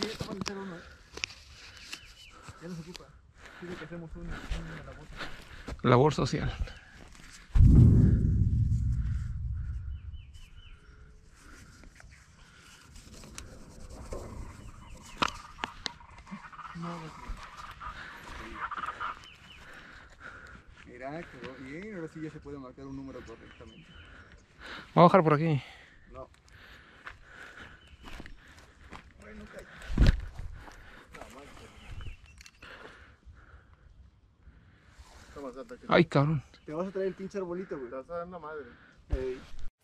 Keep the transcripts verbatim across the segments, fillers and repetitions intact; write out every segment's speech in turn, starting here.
Sí, vamos a hacer uno, ¿eh? Ya nos ocupa. Quiere que hacemos una, una labor. Labor social. No, no, no. Mira, quedó bien. Ahora sí ya se puede marcar un número correctamente. Vamos a bajar por aquí. No. Bueno, calla. No, más. Toma, salta, que Ay, cabrón. te vas a traer el pinche arbolito, güey. Te vas a dar la madre. Ey.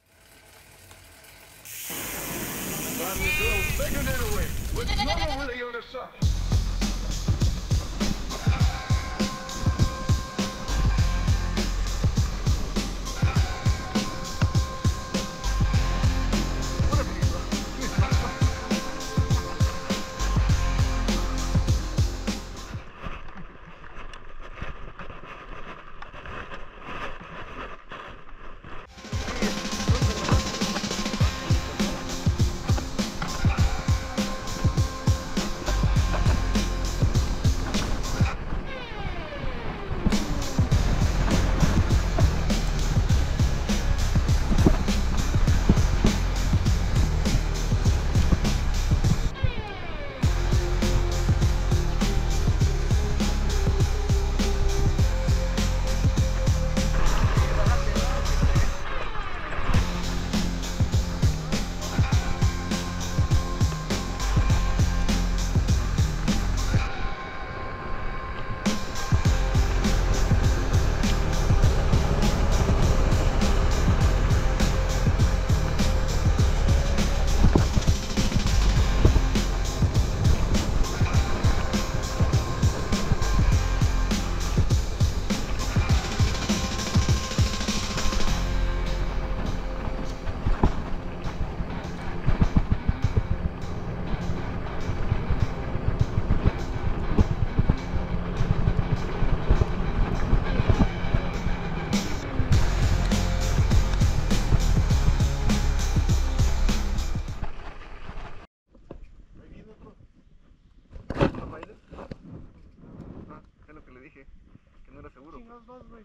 Es lo que le dije, que no era seguro. Pues. Vas, güey.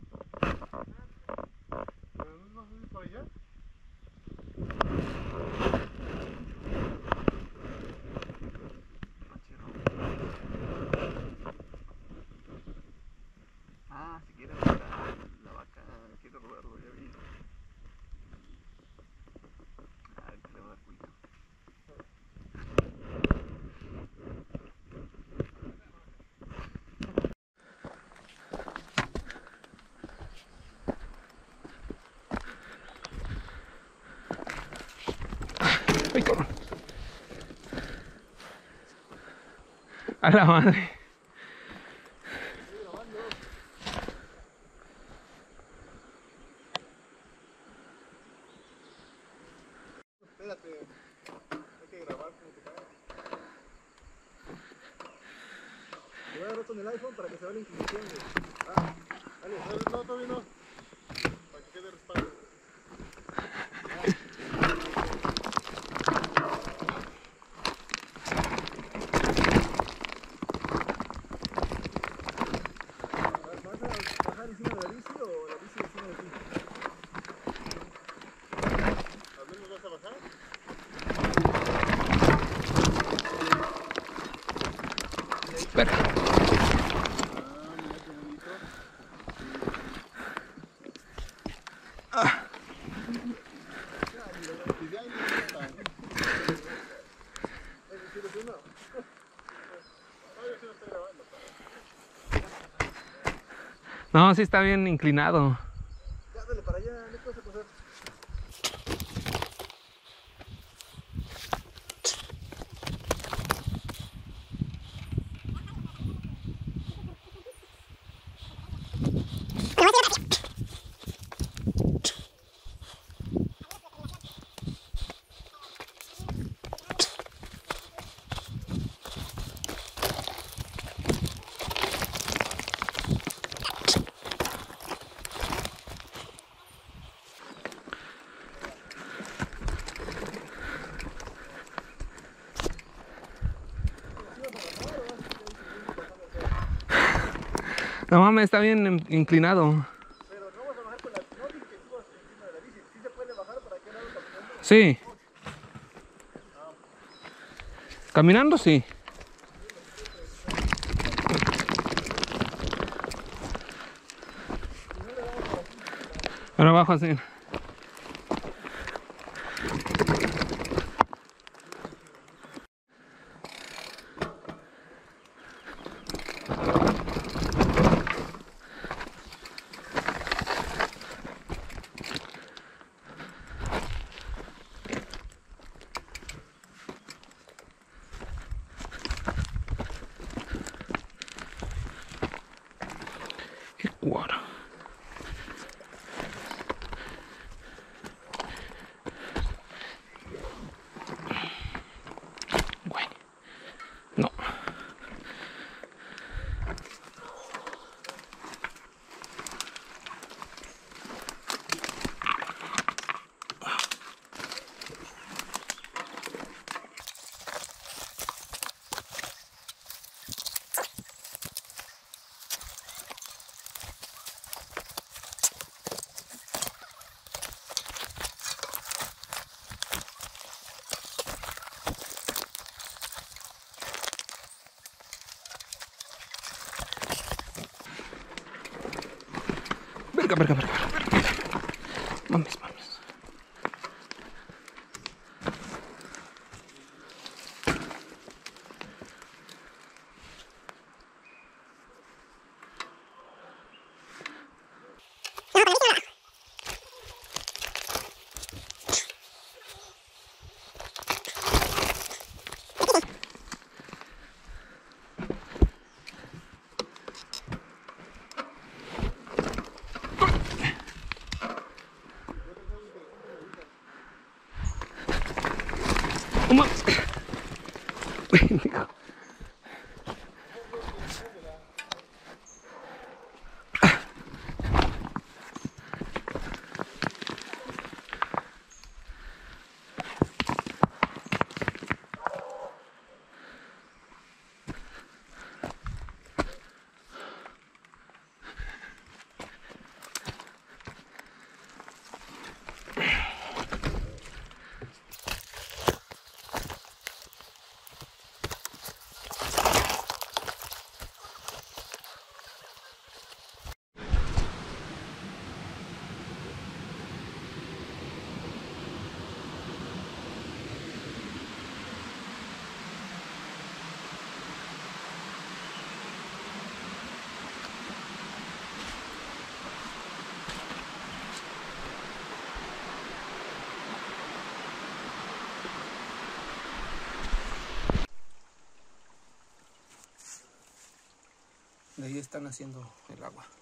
¿Pero no vas a ir para allá? Ah, si quieres la, la vaca, quiero robarlo, ya vi. Ah, ahorita le voy a dar cuidado. Ay, cabrón. A la madre. Espérate, hay que grabar como que cae. Le voy a dar con el iPhone para que se vea la inclinación, güey. Ah, dale, no, todavía no. Para que quede respaldo. ¿Vas a bajar encima de la bici o la bici encima de ti? ¿A dónde vas a bajar? Espera. Ah, No, sí está bien inclinado. ya, dale para allá, no puedes pasar. No mames, está bien inclinado. Pero no vamos a bajar con la... No dije que subas encima de la bici. ¿Sí se puede bajar para qué lado caminando? Sí. Caminando, sí. Para abajo, así. Qué cuaro. Güey. No. Verga, verga, verga, verga. Mames, mames. No mames. Bendigo. De ahí están haciendo el agua.